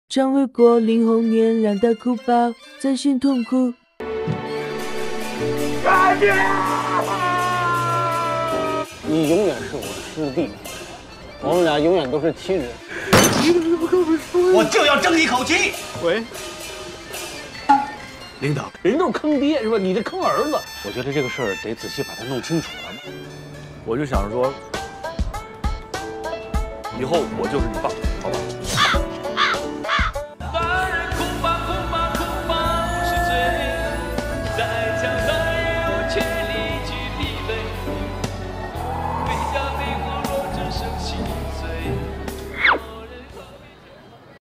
张卫国、林红年两大哭包，真心痛哭。 干爹！ 你永远是我师弟，我们俩永远都是亲人。 你怎么不跟我们说呀？ 我就要争一口气。 喂， 领导， 人都坑爹是吧？你这坑儿子，我觉得这个事儿得仔细把它弄清楚了。 我就想着说，以后我就是你爸，好吧？